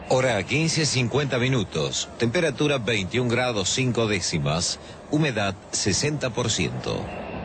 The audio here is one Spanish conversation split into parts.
Hora 15:50 minutos, temperatura 21 grados 5 décimas, humedad 60%.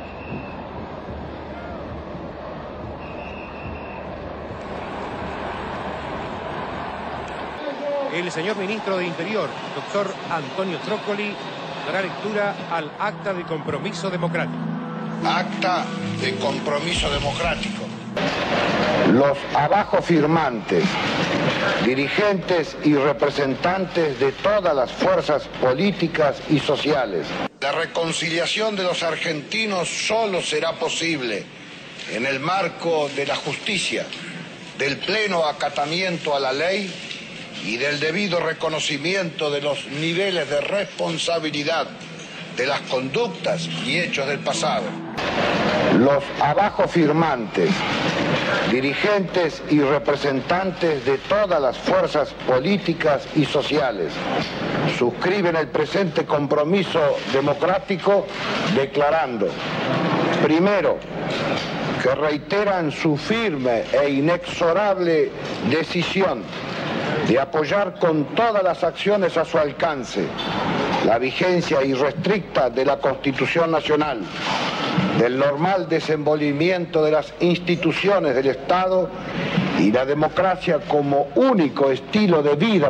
El señor ministro de Interior, doctor Antonio Trócoli, dará lectura al Acta de Compromiso Democrático. Acta de Compromiso Democrático. Los abajo firmantes, dirigentes y representantes de todas las fuerzas políticas y sociales. La reconciliación de los argentinos solo será posible en el marco de la justicia, del pleno acatamiento a la ley y del debido reconocimiento de los niveles de responsabilidad de las conductas y hechos del pasado. Los abajo firmantes, dirigentes y representantes de todas las fuerzas políticas y sociales suscriben el presente compromiso democrático declarando, primero, que reiteran su firme e inexorable decisión de apoyar con todas las acciones a su alcance la vigencia irrestricta de la Constitución Nacional, del normal desenvolvimiento de las instituciones del Estado y la democracia como único estilo de vida.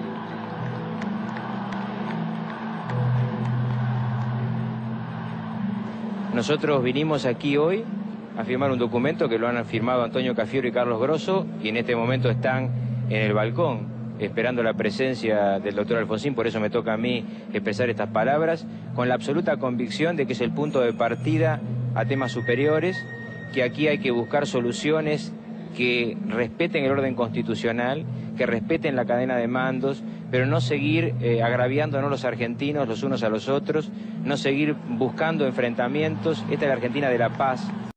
Nosotros vinimos aquí hoy a firmar un documento que lo han firmado Antonio Cafiero y Carlos Grosso, y en este momento están en el balcón esperando la presencia del doctor Alfonsín. Por eso me toca a mí expresar estas palabras, con la absoluta convicción de que es el punto de partida a temas superiores, que aquí hay que buscar soluciones que respeten el orden constitucional, que respeten la cadena de mandos, pero no seguir agraviándonos los argentinos los unos a los otros, no seguir buscando enfrentamientos. Esta es la Argentina de la paz.